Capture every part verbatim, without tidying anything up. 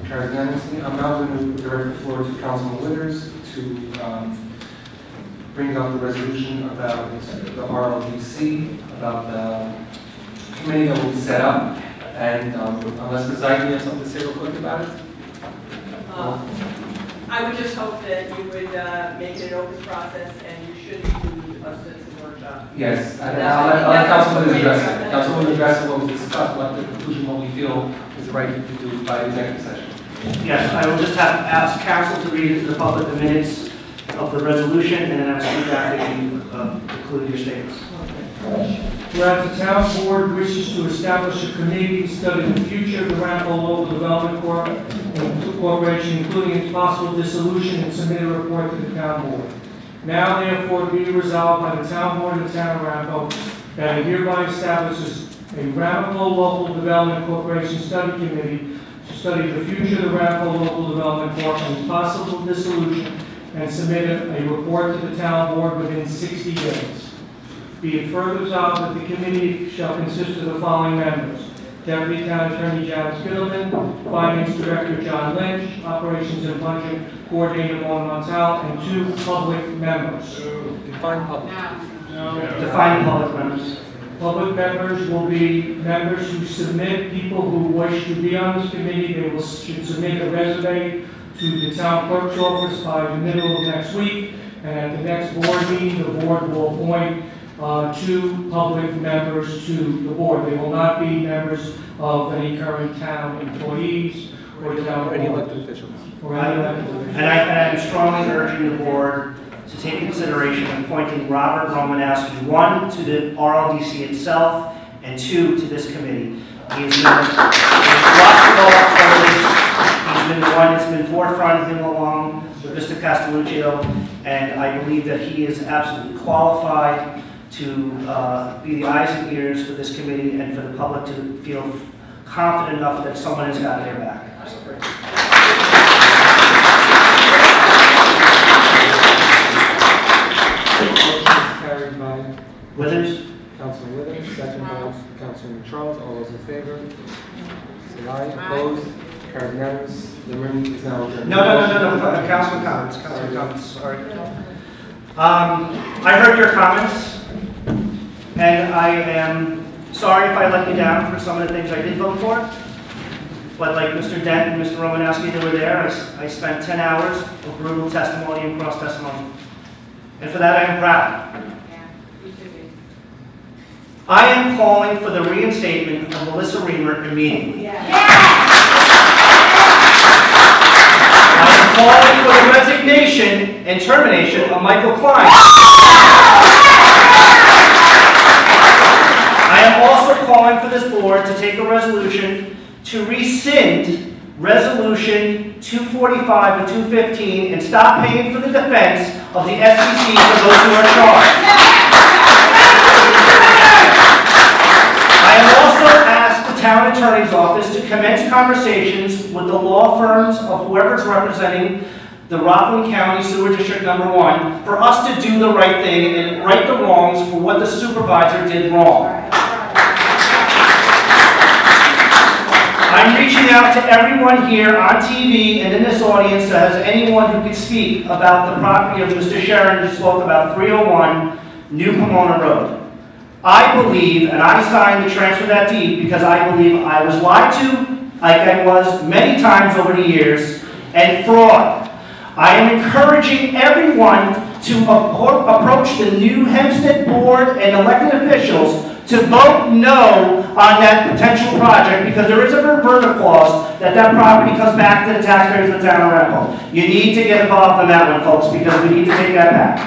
Carried unanimously. I'm now going to direct the floor to Councilman Withers to um, bring up the resolution about the R L D C, about the committee that will be set up. And um, unless Miz Zeiger has something to say real quick about it. Uh, I would just hope that you would uh, make it an open process and you should include a citizen workshop. Yes, and I'll let, I'll let Councilman address it. Councilman address what was discussed, what the conclusion, what we feel is the right thing to do by executive session. Yes, I will just have ask council to read into the public the minutes of the resolution, and then I'll speak after you uh, conclude your statements. Okay. Whereas the town board wishes to establish a committee to study the future of the Ramapo Local Development Corp. Corporation, including its possible dissolution, and submit a report to the town board. Now, therefore, be resolved by the town board of the town of Ramapo that it hereby establishes a Ramapo Local Development Corporation Study Committee to study the future of the Ramapo Local Development Corp. And possible dissolution, and submit a report to the town board within sixty days. Be it further resolved that the committee shall consist of the following members: Deputy Town Attorney Janice Gittleman, Finance Director John Lynch, Operations and Budget Coordinator Mona Montal, and two public members. Define public. No. Define public members. Public members will be members who submit, people who wish to be on this committee. They will should submit a resume to the town clerk's office by the middle of next week, and at the next board meeting, the board will appoint Uh, two public members to the board. They will not be members of any current town employees or town Or any elected officials. Or any elected officials. And I, and I'm strongly urging the board to take consideration in appointing Robert Romanowski, one, to the R L D C itself, and two, to this committee. He has been, he's been the one that's been forefront him along with Mister Castelluccio, and I believe that he is absolutely qualified to uh, be the eyes and ears for this committee and for the public to feel confident enough that someone has got their back. Motion is carried by Withers? Councilman Withers, second by Councilman Charles. All those in favor? Say aye. Opposed? Carried unanimous. The room is now adjourned. No, no, no, no, no, no. Councilman comments. Councilman comments. Sorry. Um, I heard your comments. And I am sorry if I let you down for some of the things I did vote for. But like Mister Dent and Mister Romanowski, they were there. I, I spent ten hours of brutal testimony and cross-testimony. And for that, I am proud. Yeah, you should be. I am calling for the reinstatement of Melissa Reimer immediately. Yeah. I am calling for the resignation and termination of Michael Klein. I am also calling for this board to take a resolution to rescind Resolution two forty-five and two fifteen and stop paying for the defense of the S E C for those who are charged. I have also asked the town attorney's office to commence conversations with the law firms of whoever's representing the Rockland County Sewer District Number One for us to do the right thing and right the wrongs for what the supervisor did wrong. I'm reaching out to everyone here on T V and in this audience that has anyone who could speak about the property of Mister Sharon who spoke about three oh one New Pomona Road. I believe, and I signed the transfer of that deed because I believe I was lied to, like I was many times over the years, and fraud. I am encouraging everyone to approach the new Hempstead Board and elected officials to vote no on that potential project because there is a reverter clause that that property comes back to the taxpayers of the town of Ramapo. You need to get involved in that one, folks, because we need to take that back.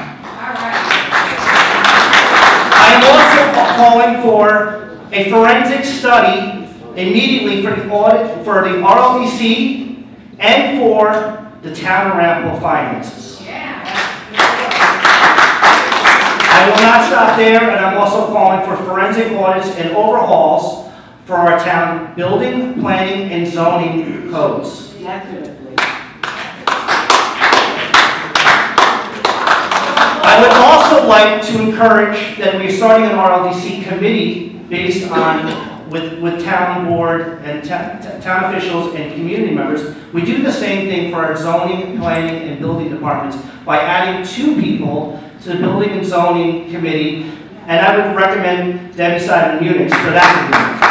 I am also calling for a forensic study immediately for the audit for the R L D C and for the town of Ramapo finances. I will not stop there, and I'm also calling for forensic audits and overhauls for our town building, planning, and zoning codes. Definitely. I would also like to encourage that we're starting an R L D C committee based on with, with town board and ta- ta- town officials and community members. We do the same thing for our zoning, planning, and building departments by adding two people to the building and zoning committee, and I would recommend Debbie Simon Munich for that committee.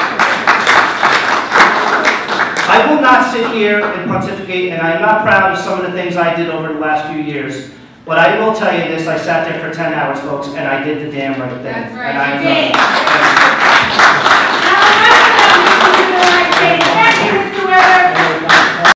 I will not sit here and pontificate, and I am not proud of some of the things I did over the last few years. But I will tell you this, I sat there for ten hours, folks, and I did the damn right thing. That's right, And I you know- did.